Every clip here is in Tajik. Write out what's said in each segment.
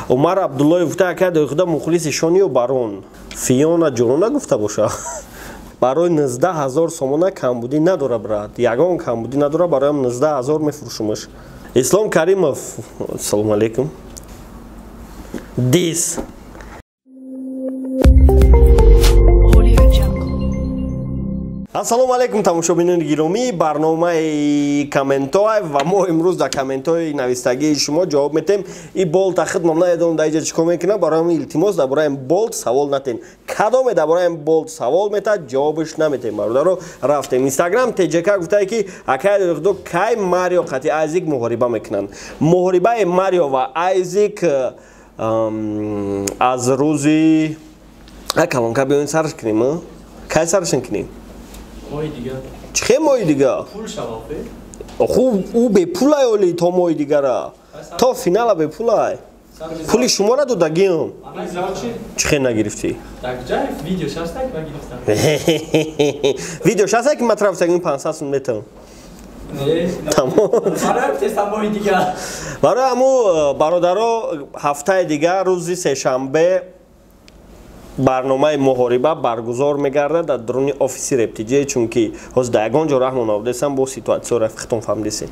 عمر عبدالله گفته اکه در خدا مخلص شونی و بارون فیونا جونون نگفته باشه برای 19,000 سومونه کمبودی نداره برات یگان کمبودی نداره برایم 19,000 میفروشمش اسلام کریمов سلام علیکم دیس السلام علیکم تماشاچیان گرامی برنامه کامنت های و ما امروز در کامنت های نوشتگی شما جواب میدیم این بولت خدمت ندادم در چیکار میکنه برای التماس درباره بولت سوال نتین کدام درباره بولت سوال میته جوابش نمیتیم برادر رفتیم اینستاگرام تجک گفته که اکای دو کی ماریو قتی آیزیک محاربه میکنن محاربه ماریو و آیزیک از روزی اکلون که بیاین سرش کنیم کی سرش کنیم ماهی دیگه چه ماهی دیگه؟ پول شوافه خوب او به پولای اولی تا ماهی دیگه را تا فینال به پولای پولی شما را دو دگیم چه نگرفتی؟ دکجای ویدیو شستک و گرفتم ویدیو شستک مطرف سگیم 500 سون میتون تمام برای تستم ماهی دیگه برای همو برادرها هفته دیگه روزی سه‌شنبه برنامه محاربه برگزار میگرده در درون آفیس RAP.TJ چون که از دایگان جا رحمان آوردستم با سیتواسیون رفیقتون فهمیدیسی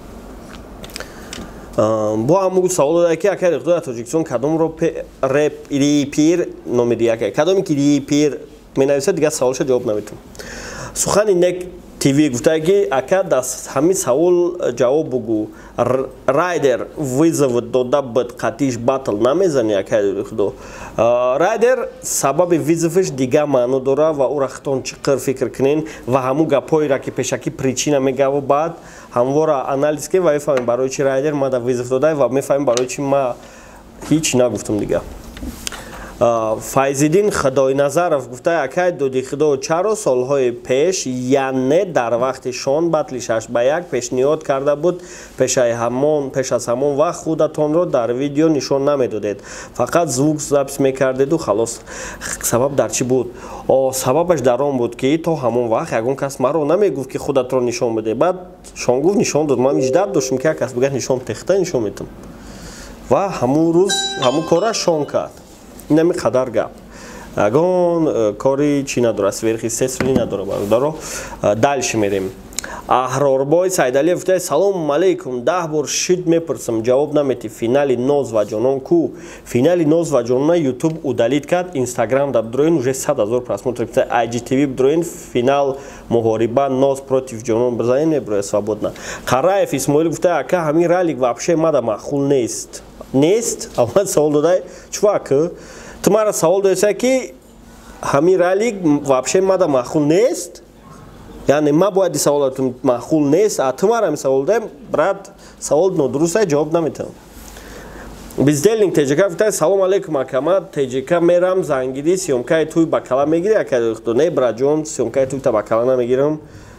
با همون سوال داده که اگر اقدار تاجیکستان کدام رو ریپیر نامیدیه که کدامی که ریپیر می نویسه دیگه سوالش جواب نمیتون سخن نک تیوی گفته که اگر دست همین سوال جواب بگو رایدر ویزاوت داده بد قطیش باتل نمیزنی اگر اقدار رایدر سبب ویزافش دیگه معنی داره و او رختون چقدر فکر کنین و همون گپایی را که پیشکی پریچینه میگه و بعد همواره آنالیز که و میفهمیم برای چی رایدر ما دا ویزاف داده و میفهمیم برای چی ما هیچ نگفتم دیگه فایزیدین خدای نظرف گفته اکای دودی خدا چرا سالهای پیش یعنی در وقت شون بطلی 6-1 پیشنهاد کرده بود پیش از همون وقت خودتون رو در ویدیو نشون نمیدادید فقط زوگ ضبط میکردید و خلاص سبب در چی بود سببش در آن بود که تا همون وقت یگان کس مرا نمیگفت که خودت رو نشون بده بعد شون گفت نشون داد من اجازه داشتم که کس بگه نشون تخته نشون میدم و همون روز همون کارا شون کرد نمی قدر گپ اگان کاری چی نداره سویرخی سسلی نداره برادر دالش میریم احراربای سیدعلی گفته سلام علیکم 10 بار شید میپرسم جواب نمیتی فینال ناز و جانان کو فینال ناز و جانان یوتیوب удалит کرد اینستاگرام در دروین уже 100,000 просмотров گفته IGTV دروین فینال محاربه ناز против جانان بزنین میبره свободно قرائف اسماعیل گفته اکا همین رالик вообще мада махул нест نیست اول سوال داده چواک تمہارا سوال داده که همین رالик вообще мада махул نیست یعنی ما باید سوالاتون معقول نیست تمہارا هم سوال داده برات سوال نادرسته جواب نمیتونم بیزدلینگ تجکا گفته سلام علیکم اکاما تجکا میرم زنگیری سیومکای توی بکلا میگیری اکا نه برات جون سیومکای توی تا بکلا نمیگیرم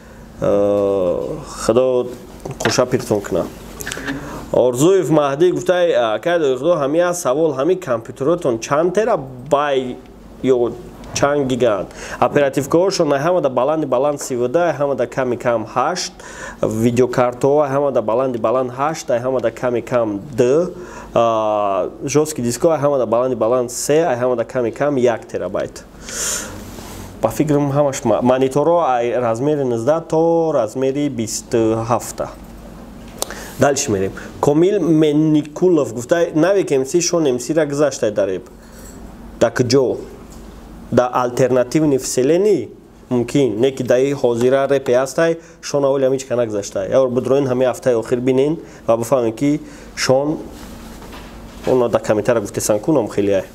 خدا خوشا پیرتون کنه آرزویف مهدی گفته که دو همه سوال همه کامپیوترتون چند ترا بای یا چند گیگان اپراتیو کارشون همه دا баланд 13 همه دا کمی کم 8 ویدیو کارتو همه دا баланд 8 همه دا کمی کم 2 жесткий диско همه دا баланд 3 همه دا کمی کم 1 терабайт با فکرم همش مانیتورها размери 19 تا размери 27 دالش میریم کامیل منیکولوف گفته نوی که امسی شون امسی را گذاشته داریم در کجا در الترناتیو вселенной ممکن نه که دایی حاضره رپ هسته شون اولی همیچ که نگذاشته یا بدروین همه هفته آخر بینین و بفهمین که شون اونا در کمیتر گفته سنکونم خیلی های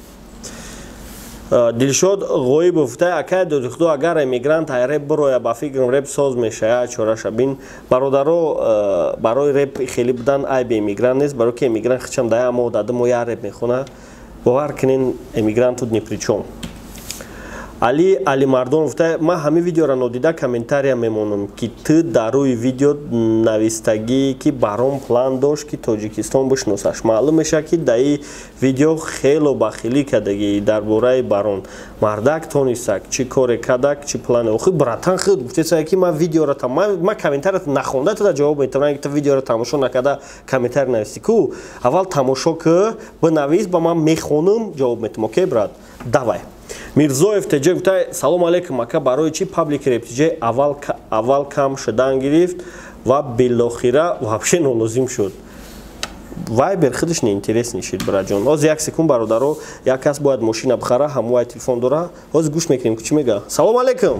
دلشاد غایب گفته اکای دو اگر امیگرانت های رپ بروی با فکرم رپ ساز میشه چورش بین برادرو برای رپ خیلی بدن ای به امیگرانت نیست برای که امیگرانت خچم دای اما داده مو یا رپ میخونه باور کنین امیگرانت تو نپریچون али Мардон гуфта ман ҳамин видеоро нодида комментария мемонам ки ту дар рӯи видео навистагӣ ки баром план дошт ки Тоҷикистон бишносаш. Маълум мешавад ки дар ин видео хело бахилӣ кардагӣ дар бораи барон. Мардак тонистак чӣ коре кардак чӣ плане. Охи братан худ гуфтесак ки ман видеоро ман комментарията нахонда туда ҷавоб метавонам ки ту видеоро тамошо накарда комментария нависти ку. Аввал тамошо ки бинавис ба ман мехонам ҷавоб метавонам. Окей брат? Давай. Мирзоев ТЖ гуфта салом алейкум ака барои чи паблик RAP.TJ аввал кам шудан гирифт ва билохира вообще нолозим шуд. Вайбер худаш неинтереснишид браҷон. Ҳоз як секунд бародаро як кас бояд мошина бихара ҳамои телефон дора. Ҳоз гӯш мекунем ки чӣ мега. Салом алейкум.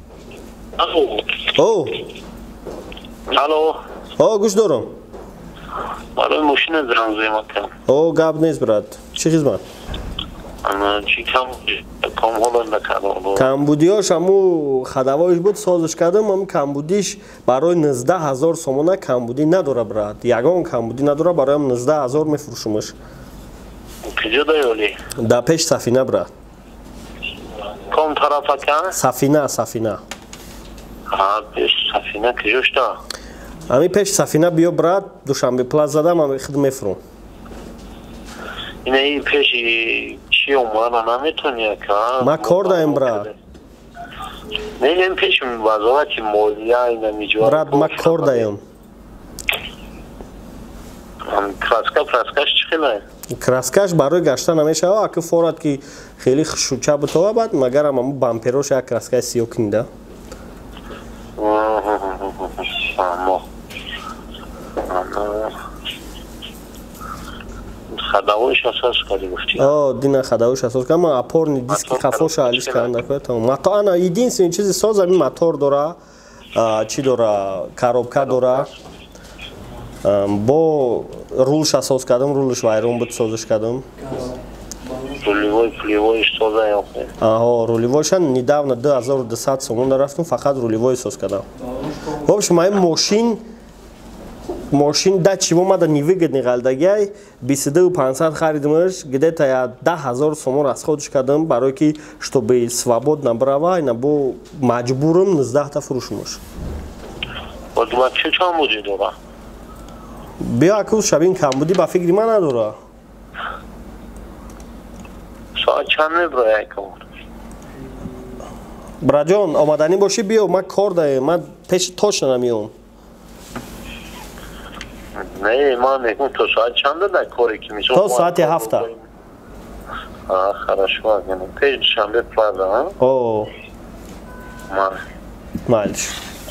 Алло. Алло. Гӯш дорам. Барои мошина занг зоем ака. Гап нест брат. Чӣ хизмат? Чи камҳола накардам. Камбудиёш ҳаму хадавоиш буд созиш кардам, ҳаму камбудиш барои 19000 сомона камбудӣ надора брат. Ягон камбудӣ надора, бароям 19000 мефурӯшумаш. Куҷо даёли? Да пеш Сафина брат. Ком тараф ака? Сафина. Пеш Сафина куҷошта? Ами пеш Сафина биё брат, Душанбе плац задам, ами худ мефурӯм. Инаи пеши чи омана наметони ака? Ма кор даем брат. Не пеши вазорати молия ина миҷвар. Брат ма кор даем. Краскаш чӣ хелае? Краскаш барои гаштан намешава, ака форад ки хеле хушуча бутова бад, магарам ҳаму бамперош як краскаи сиё кинда. Хадавоиш асос карди гуфти? Дина хадавоиш асос кард. Ман опорни диски хафоша алиш карда кардам. Мотор ана единственный чизи соза ми мотор дора, чи дора, коробка дора. Бо рулш асос кардам, рулш вайрон буд созиш кардам. Рулевой соза ёфте. Рулевойша недавно 2200 сомон дарафтам, фақат рулевой соз кардам. В общем, ман ماشین ده چیو ماده نیویگد نگالدگی 22500 خریدمش где-то я 10000 сомон аз خودش کردم برای که чтобы свободно набрава اینا бо مجبورم 19 تا فروشمش. با تو چه چند بودی دورا؟ بیا اکوز شبین کم بودی با فکری من نداره. ساعت چند میبره یکم؟ براجان آمدنی باشی بیا من کار دارم من پیش توش نمیام. نه من میگم تو ساعت چنده در کاری که میشم؟ تو ساعت 7. хорошо اگه پیش شنبه پرده ها؟ مالش.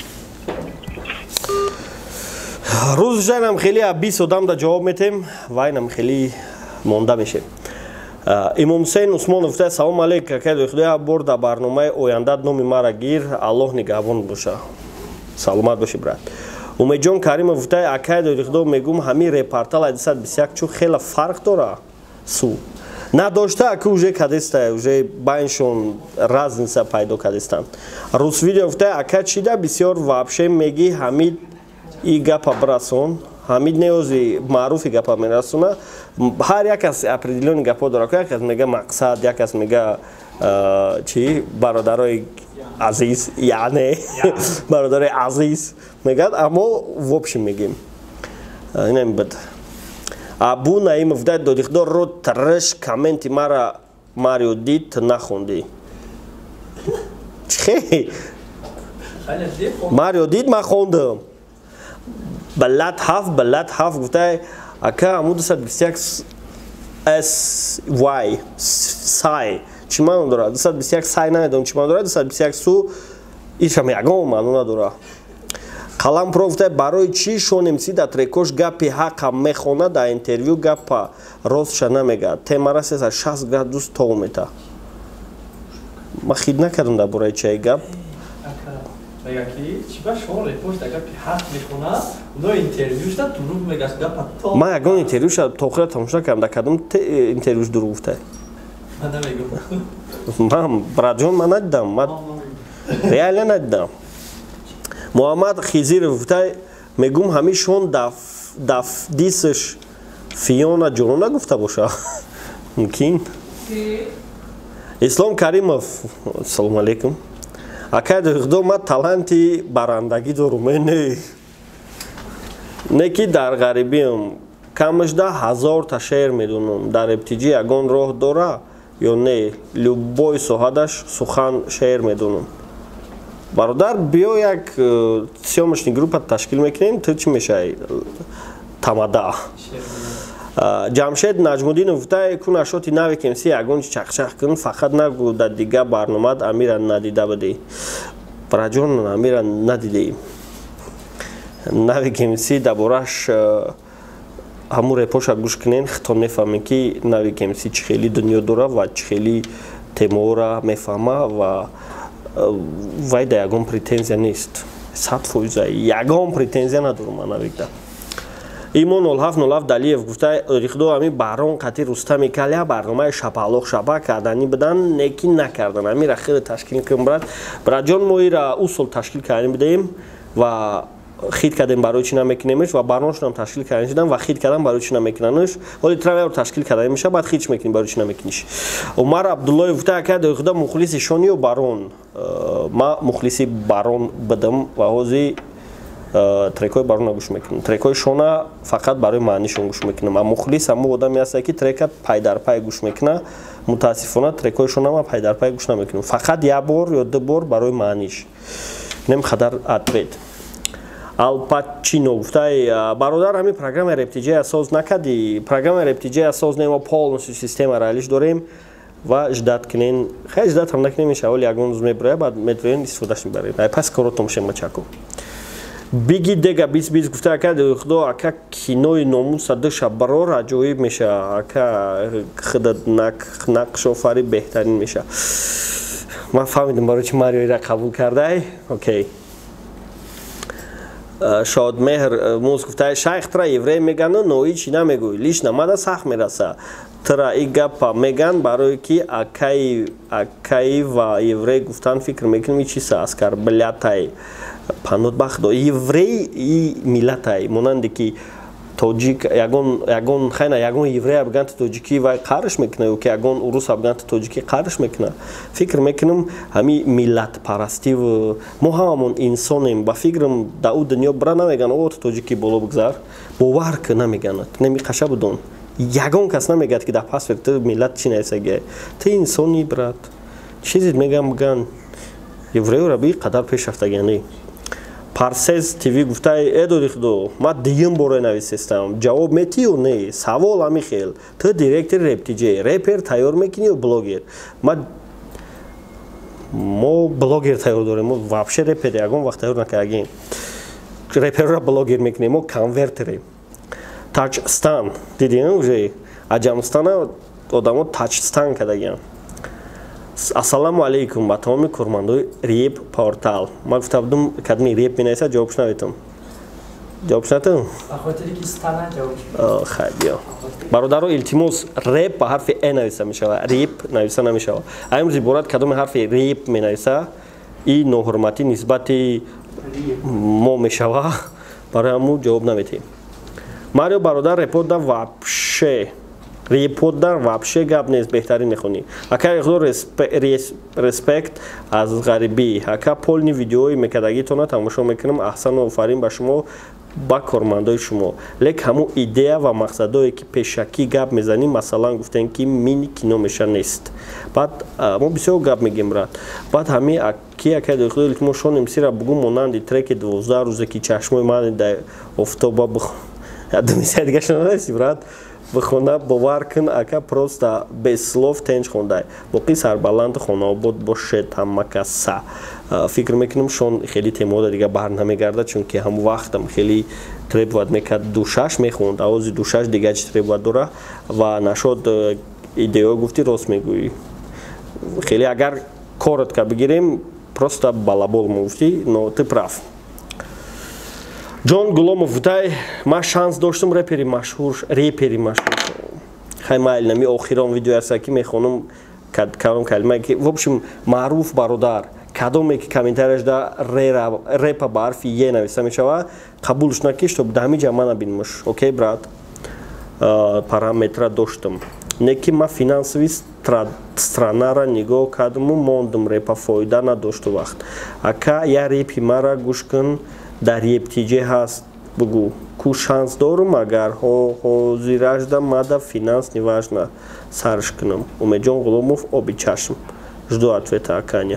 روز جانم خیلی 20 آدم دا جواب میتیم واینم خیلی مونده میشه. امام حسین عثمان گفته سلام علیکم که خدای برد در برنامه آینده نام مرا گیر الله نگهبان باشه. سلامت باشی برات. Умеҷон Каримов гуфтаи акай додихдо мегум ҳамин репортал 221 чӯ хела фарқ дора су надошта ака уже кадеста уже байншон разница пайдо кадестан рус видео гуфтаи ака чида бисёр вообще меги ҳамид и гапа брасон ҳамид неози маъруфи гапа мерасона ҳар як аз определёни гапо дора як аз мега мақсад як аз мега чи бародарои азиз яъне бародари азиз мегад аммо в общем мегим инам бад абу наимов дай додихдор ро треш комменти мара марио дид нахонди чӣ марио дид ма хондам балат ҳафт гуфтай ака аму 221 sy сай чӣ маъно дорад 221 сай намедонам чӣ маъно дорад 221 су ишам ягон маъно надорад қалам профтай барои чӣ Shon MC дар трекош гапи ҳақqa мехона дар интервю гапа ростша намегӯяд темара 360 градус тог мета ма хид накардам дар бораи чӣ гап ма ягон интервюша то охира тамошо накардам дар кадом интервюш дуруг гуфтай ман браҷон ман надидам реально надидам Муҳаммад Хизиров гуфтай мегум ҳамин Shon дар дисиш ФИОНА Jonon нагуфта боша мумкин ислом каримов салом алейкум акай дохдо ма таланти барандагӣ дорум неки дар ғарибиам камашда 1000 та шеър медунам дар RAP.TJ ягон роҳ дора ё не любой соҳадаш сухан шеър медунам бародар биё як сёмочни группа ташкил мекунем ту чӣ мешавӣ тамада ҷамшед наҷмуддинов гуфта кун ашоти нави кемси ягон чақчақ кун фақат нагӯ дар дигар барномаат амира надида будӣ браҷон амира надидем нави кемси дар бораш ҳамун репоша гӯш кунен хитон мефаҳмем ки нави кемси чӣ хеле дунё дора ва чӣ хеле теморо мефаҳма ва вай да ягон претензия нест 100% ягон претензия надорам ман навигда имон 0707 далиев гуфта рихдо ами баҳром қатъи рустами калия барномаи шапалоқ шапа карданӣ будан неки накардан амира хеле ташкил кун браҷон мо ира усул ташкил карданӣ будем ва хит кардем барои чӣ намекунемш ва барномашонам ташкил карданӣ шудан ва хит кардан барои чӣ намекунанш ҳоли травяро ташкил карданӣ меша баъд хитш мекунӣ барои чӣ намекуниш умар абдуллоев гуфта ака дохуда мухлиси шони ё барон ма мухлиси барон будам ва ҳозир трекои барона гӯш мекунам трекои шона фақат барои маънишон гӯш мекунам а мухлис ҳамун одаме ҳаста ки трека пай дар пай гӯш мекуна мутаассифона трекои шона ма пай дар пай гӯш намекунам фақат як бор ё ду бор барои маъниш немқадар ответ алпачино гуфтай бародар ҳамин программаи RAP.TJ асос накарди программаи RAP.TJ асос немо полностью система ралиш дорем ва ждат кунен хай ждат ҳам накунем иншаалло ягон рӯз мебурад баъд метавонем истифодаш мебарем пас коро томоша мачако биги дега 20 гуфта ака худо ака кинои номуса ду шаббарор аҷоиб меша ака худат нақшофари беҳтарин меша ман фаҳмидам барои чӣ мариоира қабул кардай окей шодмеҳр муз гуфта шайх тра еврей мегану нои чӣ намегӯй лишна мада сахт мераса тра и гапа меган барое ки акаи ва еврей гуфтан фикр мекунем чиса аскарблатай панодбахдо еврей и миллатай монанде ки тоҷик ягон хайна ягон еврея биганд тоҷикӣ вай қарш мекуна ё ки ягон уруса биганд тоҷикӣ қарш мекуна фикр мекунам ҳами миллатпарастӣ мо ҳамамон инсонем ба фикрам дар ӯ дунё бира намеган о тоҷикӣ боло бигзар бовар ку намеганад неми қаша будон ягон кас намегӯяд ки дар паспорт ту миллат чӣ нависагия ту инсони брат чизит меган евреёра би қадар пешрафтагиянӣ парсез тв гуфтай эдоди худо ма дуюм боре нависестам ҷавоб метӣ ё не савол ҳами хел ту директори RAP.TJ репер тайёр мекунӣ ё блогер мо блогер тайёр дорем мо вообще репер ягон вақт тайёр накардагем реперро блогер мекунем мо конвертерем тачстан дидем уже аҷамстана одамо тачстан кардагиям ассалому алейкум ба тамоми кормандои RAP портал ман гуфта будам кадми RAP менависа ҷавобш наведам ҷавобш надам ба хотире ки стана ҷавобш хайбиё бародаро илтимос RAP ба ҳарфи э нависа мешавад RAP нависа намешавад амрӯз иборат кадоми ҳарфи RAP менависа и ноҳурматӣ нисбати мо мешавад барои ҳамун ҷавоб наметем марио бародар репорда вообще репордар вообще гап нест беҳтарин мехонӣ ака иқдор респект аз ғарибӣ ака полни видеои мекардагитона тамошо мекунам аҳсану офарин ба шумо ба кормандои шумо лек ҳамун идея ва мақсадое ки пешакӣ гап мезанем масалан гуфтем ки мини кино меша нест баъд мо бисёр гап мегем брат баъд ҳами ки ака дохудо илтимос шон имсира бугу монанди треки 12 рӯзе ки чашмои ман дар офтоба ядумиса дига шунадаси брат бихона бовар кун ака просто без слов тенҷ хондай боқи сарбаланд хонаобод бошед ҳамакаса фикр мекунам шон хеле темода дига бар намегардад чунки ҳамун вақтам хеле требоват мекард душаш мехонд авози душаш дига чи требоват дора ва нашод идео гуфти рост мегӯӣ хеле агар коротко бигирем просто балабол мегуфтӣ но ты прав ҷон гуломов гуфтай ман шанс доштам репери машҳур хай майл нами охирон видео аста ки мехонам кадом калимае ки в общем маъруф бародар кадоме ки комментарияш да репа ба ҳарфи е нависта мешавад қабулш накӣ чтоб дар ҳамин ҷа мана бинмуш окей брат параметра доштам неки ма финансови странара нигоҳ кардаму мондум репа фоида надошту вақт. Ака я репи мара гӯш кун дар RAP.TJ ҳаст бугӯ ку шанс дорум агар ҳозиражда мада финанс неважна сарш кунам. Умедҷон Ғуломов оби чашм. Жду ответа Аканя.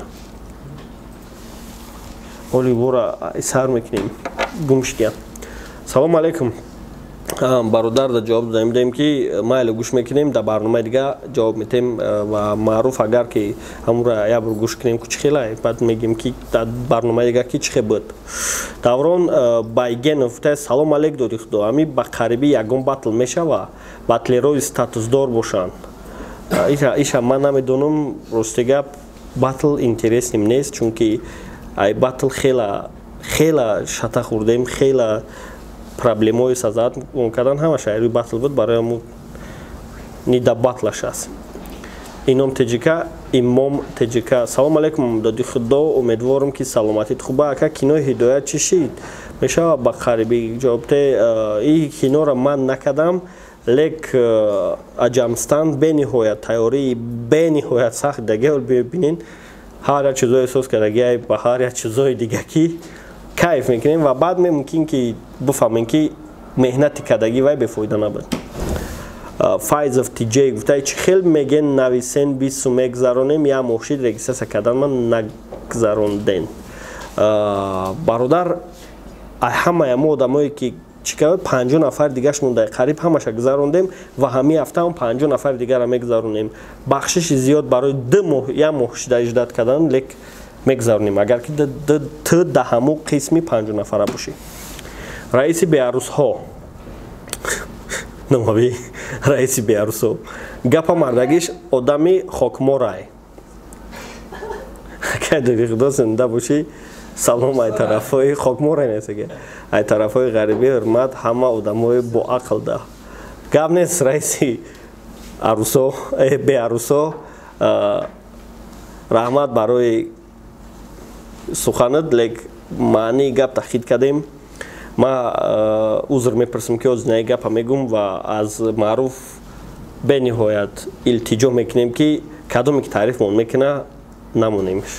Оли бора сар мекунем гумшгия. Салом алейкум. Бародар да ҷавоб додем дем ки майли гӯш мекунем да барномаи дига ҷавоб метем ва маъруф агар ки ҳамура я бор гӯш кунем ку чӣ хелай баъд мегем ки да барномаи дига ки чӣ хел буд. Даврон Байгенов та салом алейк доди худо ами ба қариби ягон батл мешава батлерои статусдор бошанд. Иша ман намедонам рости гап батл интересним нест чунки ай батл хела шата хурдем хела проблемои сазад кадан ҳама шаҳри батл буд барои мо нида батлаш аст. Имом ТЖК салом алейкум доди худо умедворам ки саломатит хуба ака кинои ҳидоят чӣ шид мешава ба қариби ҷавобте и кинора ман накардам лек аҷамстан бениҳоят тайёрии бениҳоят сахт дагеол бибинен ҳар як чизо эҳсос кардагиай ба ҳар як чизои дига ки кайф мекунем ва баъд мумкин ки бифаҳмем ки меҳнати кардаги вай бефоида набуд. Файзов TJ гуфта чӣ хел меген нависен 20 сум мегзаронем я моҳшид регистрация кардан ман нагзаронден. Бародар ҳамаи мо одамое ки чӣ кард 50 нафар дигаш монда қариб ҳамаша гузарондем ва ҳамин ҳафта 50 нафар дигара мегзаронем. Бахшиши зиёд барои 2 моҳ я моҳшида иҷдод кардан лек мегзаронем агар ки ту да ҳамун қисми 50 нафара бошӣ. Раиси беарусҳо намаби раиси беарусҳо гапа мардагиш одами хокморай кайдори худо зинда бошӣ салом ай тарафҳои хокморай нестага ай тарафҳои ғариби ҳурмат ҳама одамои боақл да гап нест раиси арусҳо беарусҳо раҳмат барои суханат лек маънии гап таҳқиқ кардем. Ма узр мепарсам ки озинаи гапа мегум ва аз маъруф бениҳоят илтиҷо мекунем ки кадоме ки таърифмон мекуна намонемш.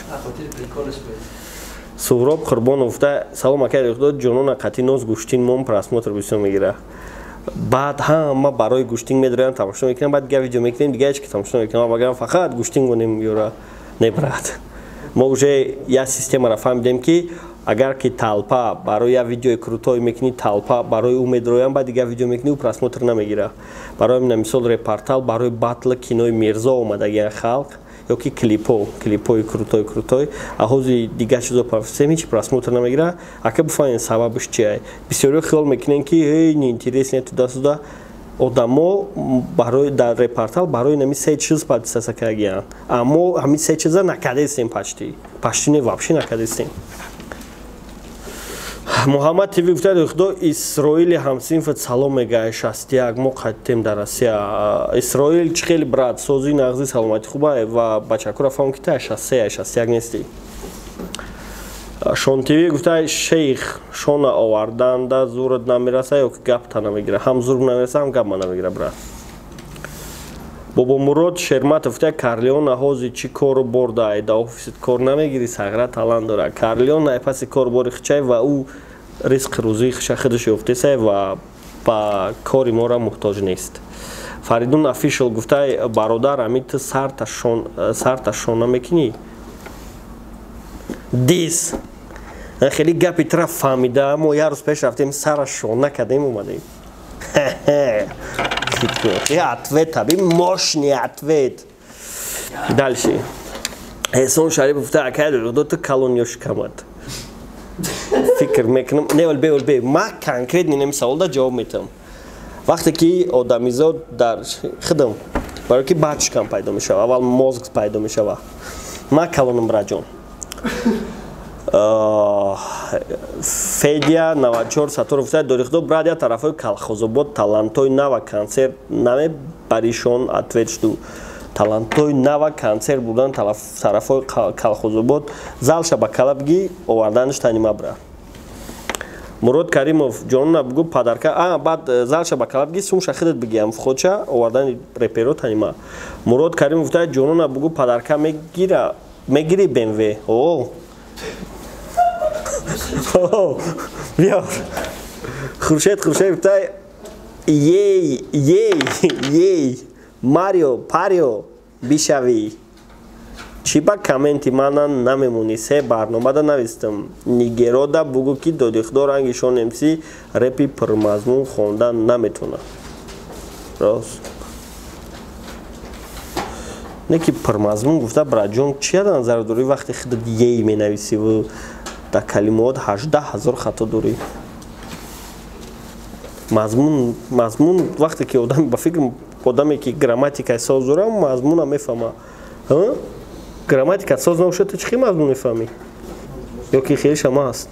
Суҳроб Қурбонов гуфта салом акайи худо ҷонона қатъи ноз гӯштин мон просмотр бисёр мегира. Баъд ҳама барои гӯштин медорам тамошо мекунам баъд дига видео мекунем дига ҳеч ки тамошо мекунам агар фақат гӯштин гонем ёра небарад. Мо уже я системаро фаҳмидем ки агар ки талпа барои я видеои крутой мекунӣ талпа барои ӯ медроям баъд дига видео мекунӣ ӯ просмотр намегира. Барои ҳамин мисол репортал барои батл кинои Мирзо омадагиян халқ ё ки клипои крутой аҳози дига чизо профессем ҳеч просмотр намегира. Ака бифаҳмем сабабиш чия. Бисёриҳо хиёл мекунем ки неинтересне туда одамо барои дар репортал барои нами се чиз партисиатсия кардагиян. Аммо ҳамин се чиза накардестем пашти не вообще накардестем. Муҳаммад ТВ гуфта худо Исроили ҳамсинфат салом мега 61 мо қадтем дар Россия. Исроил чӣ хели брат сози нағзи саломати хуба ва бачакура фаҳмам ки та 61 нести. Shon TV гуфта шейх Shona оварданда зурат намераса ё ки гапта намегира. Ҳам зур намераса ҳам гап намегира брат. Бобомурод Шерматов гуфта Карлеона ҳози чӣ кору борда ай да офисит кор намегири сағра талант дора. Карлеона ай паси кор бори хичай ва ӯ ризқи рӯзии хиша худаш ёфтесай ва ба кори мора муҳтоҷ нест. Фаридун Official гуфта бародар ами ту сарта Shona мекунӣ. Дис хеле гапи тара фаҳмида мо як рӯз пеш рафтем сара Shona кардем омадем. Ответ аби мощный ответ. Дальше. Эсон Шарипов гуфта акай додо ту калон ёшкамад. Фикр мекунам не олбе ма конкретни нами саволда ҷавоб метам. Вақте ки одамизод дар хидам барои ки бачкам пайдо мешава аввал мозг пайдо мешава. Ма калонам браҷон. Федя 94 Сатуров гуфта дори худо брат я тарафҳои Калхозобод талантои нава консерт намебаришон ответ шуду. Талантои нава консерт будан тарафҳои Калхозобод залша ба калабги оварданаш танима бра. Мурод Каримов Jonon бигу падарка баъд залша ба калаб ги сумша хидат бигиам фходша овардани реперо танима Мурод Каримов гуфта Jonon бигу падарка мегири BMW о биёр Хуршед гуфта ей Марио Парио бишави чӣ ба комменти манан намемонӣ се барномада навистам нигерода бугу ки додихдор ранги Shon MC репи пурмазмун хондан наметона рост не ки пурмазмун гуфта браҷон чия назар дорӣ вақте худат ей менависиву дар калимот 18000 хато дорӣ мазмун вақте ки одам ба фикр одаме ки грамматикаи соз дора мазмуна мефаҳма грамматика соз набошад то чӣ мазмун мефаҳмӣ ё ки хеле шама аст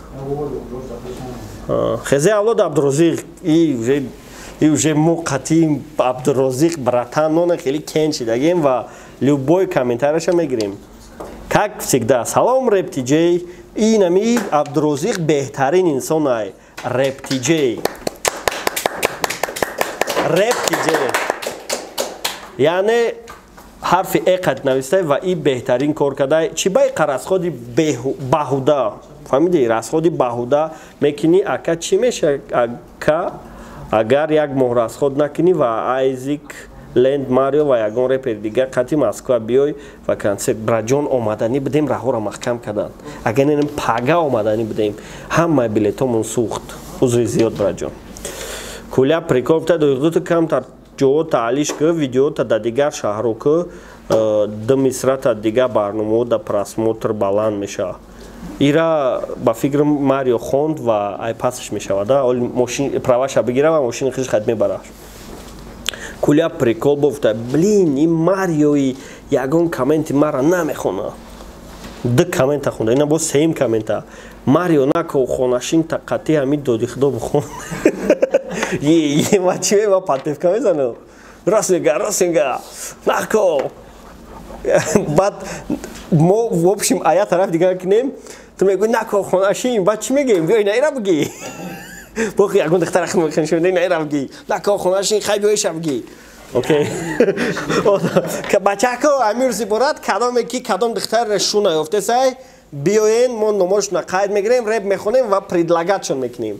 хезе авлод абдурозиқ и уже мо қатъи абдурозиқ братан нона хеле кен шидагем ва любой комментарияша мегирем как всегда салом RAP.TJ инами абдурозиқ беҳтарин инсонай RAP.TJ яъне ҳарфи эқат навистай ва и беҳтарин кор кардай чӣ ба иқа расходи баҳуда фаҳмидӣ расходи баҳуда мекунӣ ака чӣ меша ака агар як моҳ расход накунӣ ва айзик ленд марио ва ягон репер дигар қатъи москва биёй ва консерт браҷон омаданӣ бидем раҳоро маҳкам кардан агар ненам пага омаданӣ бидем ҳамаи билетомон сӯхт узри зиёд браҷон куля прикол та дӯхдуту камтар ҷо таълиш кӣ видеота да дигар шаҳро кӣ ду мисрата дигар барномао да просмотр баланд меша ира ба фикр марио хонд ва айпасш мешавада машин праваша бигира ва машини худш хад мебараш куля прикол бофта блин ин мариои ягон комменти мара намехона ду коммента хонда ина бо сеюм коммента марио нако хонашин та қатъи ҳамин доди худо бхон ма чӣ мева подпевка мезанам ростинга нако баъд мо в общем ая тараф дигар кунем ту мегӯи нако хонашин баъд чӣ мегӯем биёй наира бигӣ бохи ягон духтара хонашин наира бигӣ нако хонашин хай биёй ша бигӣ окей бачако амир зиборат кадоме ки кадом духтаре шуна ёфтесай биёен мо номошона қайд мегирем реп мехонем ва предлагатшон мекунем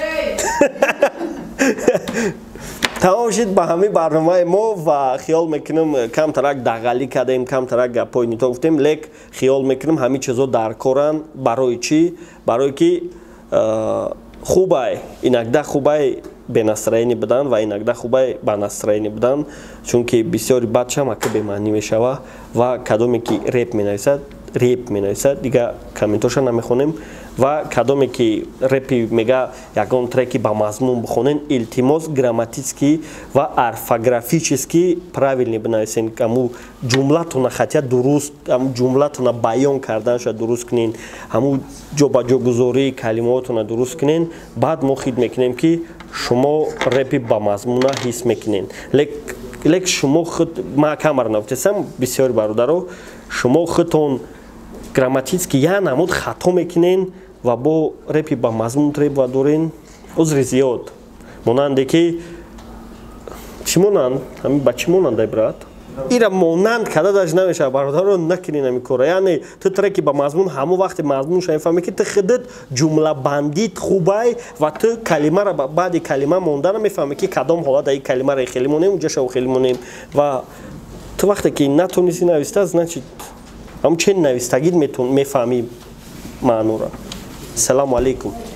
тамом шид ба ҳамин барномаи мо ва хиёл мекунам камтарак дағалӣ кардем камтарак гапҳои нито гуфтем лек хиёл мекунам ҳамин чизо дар коранд барои чӣ барое ки хубай инакда хубай бенастроени будан ва инакда хубай банастроени будан чунки бисёри бадшам ака бемаънӣ мешава ва кадоме ки реп менависад дига комментоша намехонем ва кадоме ки репи мега ягон треки ба мазмун бихонен илтимос грамматически ва орфографически правилни бинависен ҳаму ҷумлатона хатия дуруст ҳаму ҷумлатона баён карданша дуруст кунен ҳаму ҷобаҷогузории калимаотона дуруст кунен баъд мо хид мекунем ки шумо репи ба мазмуна ҳис мекунен лек шумо худ ма камара нафтесам бисёри бародаро шумо худтон грамматически я намуд хато мекунен ва бо репи ба мазмун треба дорен узри зиёд монанде ки чӣ монанд ҳамин ба чӣ монандай брат ира монанд када даш намеша бародаро накунен ҳамин кора яъне ту треки ба мазмун ҳамон вақте мазмунша мефаҳме ки ту худат ҷумлабандит хубай ва ту калимара баъди калима монда намефаҳме ки кадом ҳолат дар ин калимаро хеле монем уҷаша хеле монем ва ту вақте ки натонисти нависта значит ҳамчен навистагид мефаҳмӣ маънора. Салому алейкум.